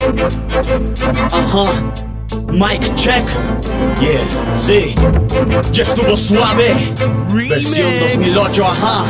Ajá, mic check. Yeah, sí. Ya estuvo suave. Versión 2008, ajá.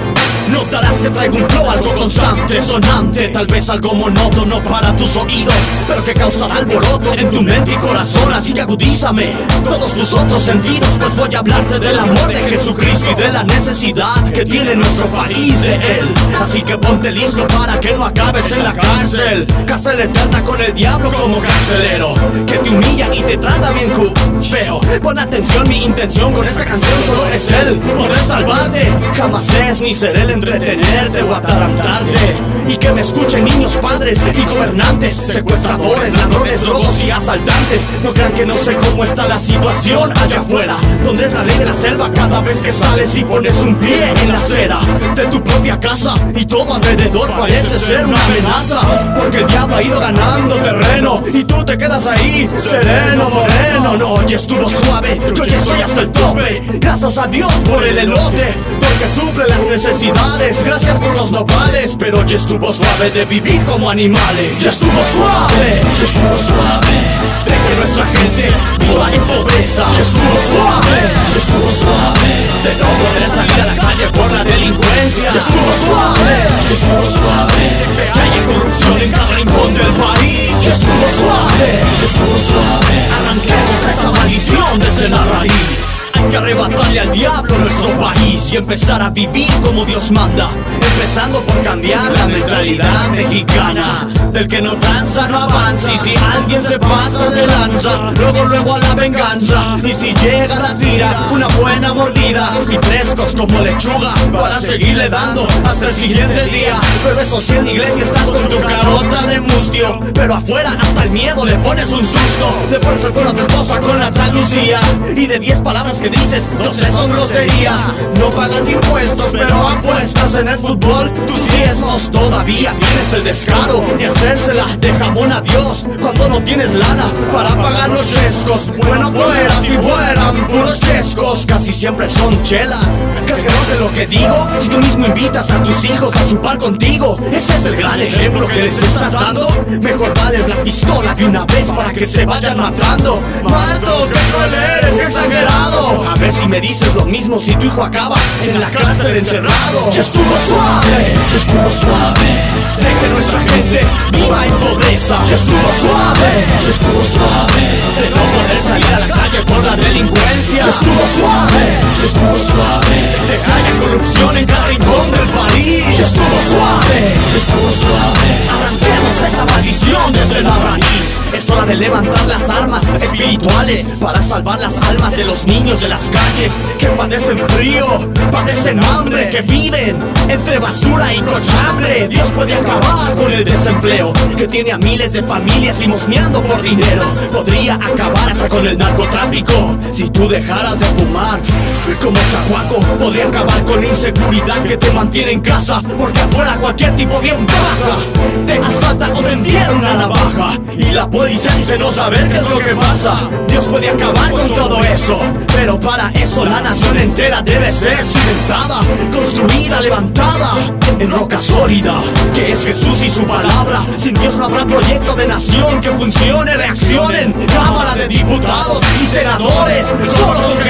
Notarás que traigo un flow algo constante, sonante, tal vez algo monótono para tus oídos, pero que causará alboroto en tu mente y corazón. Así que agudízame todos tus otros sentidos, pues voy a hablarte del amor de Jesucristo y de la necesidad que tiene nuestro país de Él. Así que ponte listo para que no acabes en la cárcel, cárcel eterna con el diablo como carcelero, que te humilla y te trata bien feo. Pon atención, mi intención con esta canción solo es Él poder salvarte. Jamás es ni seré el entretenerte o atarantarte. Y que me escuchen niños, padres y gobernantes, secuestradores, ladrones, drogos y asaltantes. No crean que no sé cómo está la situación allá afuera, donde es la ley de la selva cada vez que sales y pones un pie en la acera de tu propia casa, y todo alrededor parece ser una amenaza, porque el diablo ha ido ganando terreno y tú te quedas ahí sereno, moreno. No, ya estuvo suave, yo ya estoy hasta el tope. Gracias a Dios por el elote, porque suple las necesidades. Gracias por los nopales, pero ya estuvo suave de vivir como animales. Ya estuvo suave, ya estuvo suave de que nuestra gente viva en pobreza. Ya estuvo suave, ya estuvo suave de no poder salir a la calle por la delincuencia. Ya estuvo suave, ya estuvo suave de que haya corrupción en cada rincón del país. Ya estuvo suave, ya estuvo suave. Arranquemos esa maldición desde la raíz. Hay que arrebatarle al diablo nuestro país y empezar a vivir como Dios manda, empezando por cambiar la mentalidad mexicana, del que no tranza no avanza, y si alguien se pasa de lanza, luego a la venganza. Y si llega la tira, una buena mordida y frescos como lechuga para seguirle dando hasta el siguiente día. Pero eso si en la iglesia estás con tu carota de mustio, pero afuera hasta el miedo le pones un susto. Le pones el cuerno a tu esposa con la tal Lucía, y de 10 palabras que dices, 12 son grosería. No pagas impuestos, pero apuestas en el fútbol tus diezmos. Todavía tienes el descaro de hacérsela de jamón a Dios cuando no tienes lana para pagar los chescos. Bueno fuera si fueran puros chescos, casi siempre son chelas. ¿Crees que no sé lo que digo? Si tú mismo invitas a tus hijos a chupar contigo, ese es el gran ejemplo que les estás dando. Mejor dales la pistola de una vez para que se vayan matando. Marto, qué cruel eres, qué exagerado. A ver si me dices lo mismo si tu hijo acaba en la cárcel encerrado. Ya estuvo suave, ya estuvo suave de que nuestra gente viva en pobreza. Ya estuvo suave, ya estuvo suave de no poder salir a la calle por la delincuencia. Ya estuvo suave, ya estuvo suave de que haya corrupción en cada rincón del país. Ya estuvo suave, ya estuvo suave. Arranquemos esa maldición desde la raíz. Es hora de levantar las armas espirituales para salvar las almas de los niños de las calles que padecen frío, padecen hambre, que viven entre basura y cochambre. Dios puede acabar con el desempleo que tiene a miles de familias limosneando por dinero. Podría acabar hasta con el narcotráfico si tú dejaras de fumar como chacuaco. Podría acabar con la inseguridad que te mantiene en casa, porque afuera cualquier tipo bien baja te asalta o te entierra una navaja y la policía dice no saber qué es lo que pasa. Dios puede acabar con todo eso, pero para eso la nación entera debe ser cimentada, construida, levantada en roca sólida, que es Jesús y su palabra. Sin Dios no habrá proyecto de nación que funcione. Reaccionen Cámara de Diputados y Senadores, solo con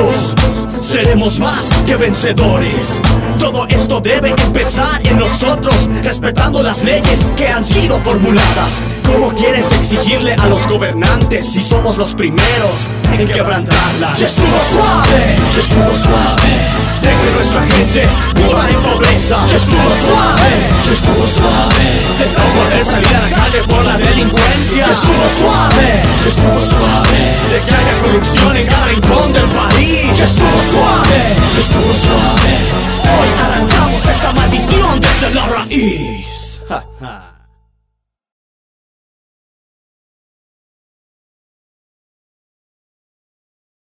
Jesús seremos más que vencedores. Todo esto debe empezar en nosotros, respetando las leyes que han sido formuladas. ¿Cómo quieres exigirle a los gobernantes si somos los primeros en quebrantarlas? Ya estuvo suave, ya estuvo suave de que nuestra gente viva en pobreza. Ya estuvo suave, ya estuvo suave de no poder salir a la calle por la delincuencia. Ya estuvo suave, ya estuvo suave de que haya corrupción en cada rincón del país. Ya estuvo suave, ya estuvo suave. Hoy arrancamos esa maldición desde la raíz.